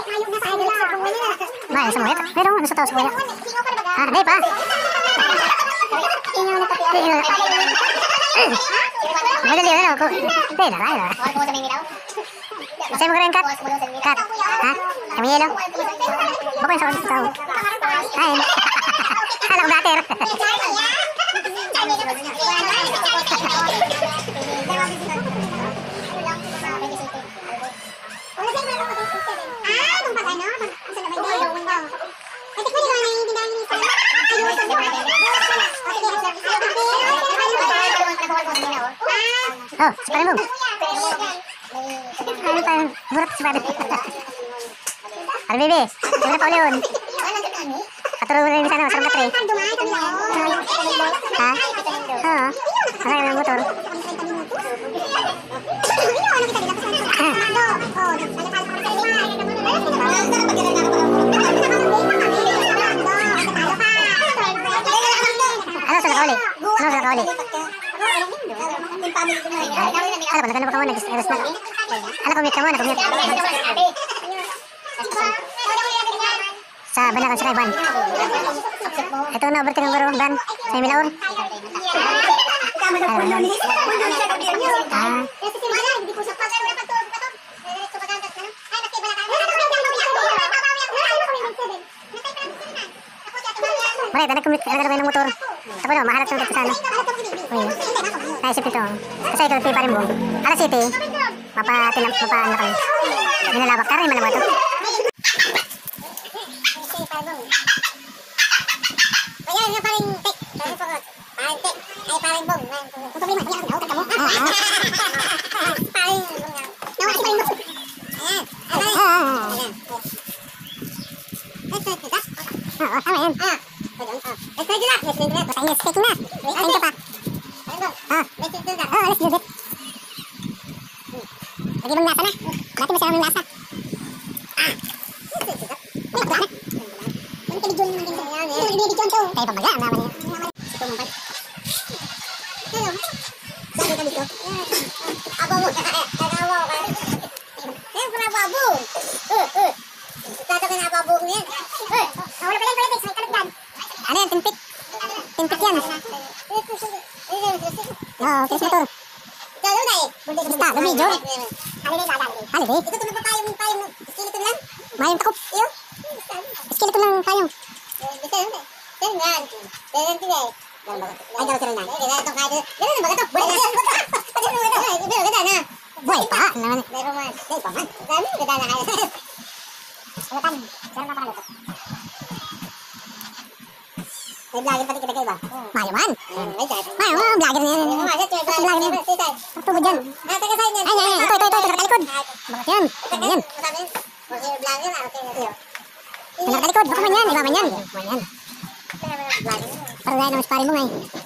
Ba, sa muwet? Pero ano sa taos kuya? Ah, hindi pa. Madali yun, ano? Hindi na, kaya na. Sa'yo mo rin, Kat? Kat? Ha? Kami yelo? Baka yung sa kasi sa tao. Ay, hala ko dater. Oh, separin mo. Ano pa? Burak separin. Ano, baby? Ano pa uli yun? Katulog rin sana, sarap na 3. Ha? Oo. Masaya ng motor. Ano sa nakauli? Ano sa nakauli? Ano ba, nagano pa ka mo? Nag-stress na. Ano, commute ka mo? Nag-commute. Sa Banakan sa Kaiban. Ito na overtake ng garo, Ban. Sa Milaor. Bakit? Nag-commute ka ng motor. Tapos no, mahalap sa ano. Naisip ito. Kasi ikaw, pa rin mo. Alas City, mapaano kayo. Nilalabak ka rin, man naman ito. Ayan, nga paring tek. Paring pokot. Paring tek. Ay, paring bong. Ang problema, kaya ako naukag ka mo. Paring bong nga. Nawaki paring bong. Ayan. Ayan. Oo, tama yan. Let's do that. Let's do that. Basta yung steak na. Kain ka pa. Let's do that. Let's do that. Lagi bang lasa na? Dati masarap ng lasa. Tayo pamaga, ang naman niya. Ito mo ba? Hello. Saan ka dito? Abo mo. Abo ka. Eh, kung abo. Tato ka na abo mo yan. Wala pa yan, may kalagdan. Ano yan, timpik? Timpik yan. Oo, tiris motor. Basta, lumidyo. Haliday. Ito ito nagpapayong skeleton lang? Mayong takop. Iyo? Skeleton lang payong. Yan yan. Yan yan. Ay, daw sila na. Ito kahit. Yan na, magato. Buhay na. Pero ganda na. Buhay pa. Pero man. Buhay pa man. Dami, ganda na kayo. Salatan. Sarap na pakaluto. May vlogger pati kita kayo ba? Mayo man. Mayo, vlogger na yan. Vlogger na yan. Tubo dyan. Taga sa'yo yan. Ay, ito. Nakatalikod. Bakit yan? Ano yan? Nakatalikod. Baka man yan. Iba man yan. Parang gaya naman sa pari mo nga eh.